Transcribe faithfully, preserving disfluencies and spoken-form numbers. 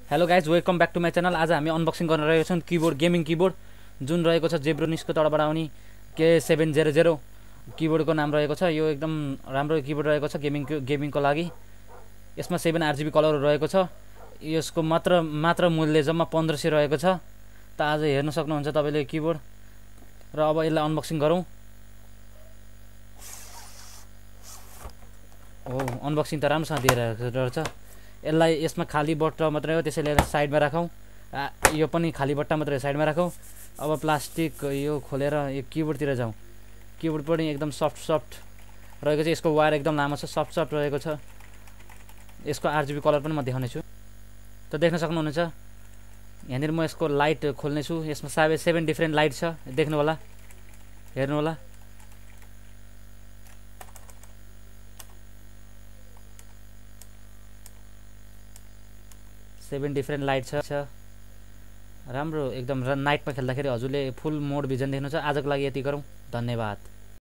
Hello guys, welcome back to my channel. आज हामी unboxing गर्न रहेको छौँ किबोर्ड, गेमिङ किबोर्ड जुन रहेको छ जेब्रोनिक्सको तर्फबाट आउने के सेभेन जेरो जेरो किबोर्डको नाम रहेको छ। यो एकदम राम्रो किबोर्ड रहेको छ गेमिङ गेमिङको लागि। यसमा सेभेन आरजिबी कलर रहेको छ। यसको मात्र मात्र मूल्य जम्मा पन्ध्र सय रहेको छ। त आज हेर्न सक्नुहुन्छ तपाईँले किबोर्ड। र अब यसलाई अनबक्सिङ गरौँ। हो, अनबक्सिङ त राम्रोसँग दिएर रहेछ। यसलाई यसमा खाली बट्टा मात्रै हो, त्यसैले साइडमा राखौँ। यो पनि खाली बट्टा मात्रै साइडमा राखौँ। अब प्लास्टिक यो खोलेर यो किबोर्डतिर जाउँ। किबोर्ड पनि एकदम सफ्ट सफ्ट रहेको छ। यसको वायर एकदम लामो छ, सफ्ट सफ्ट रहेको छ। यसको आरजिबी कलर पनि म देखाउनेछु। त देख्न सक्नुहुन्छ यहाँनिर म यसको लाइट खोल्नेछु। यसमा साबे सेभेन डिफ्रेन्ट लाइट छ, देख्नु होला, हेर्नु होला। सेभेन डिफ्रेन्ट लाइट छ। राम्रो एकदम। र नाइटमा खेल्दाखेरि हजुरले फुल मोड भिजन देख्नुहुन्छ। आजको लागि यति गरौँ। धन्यवाद।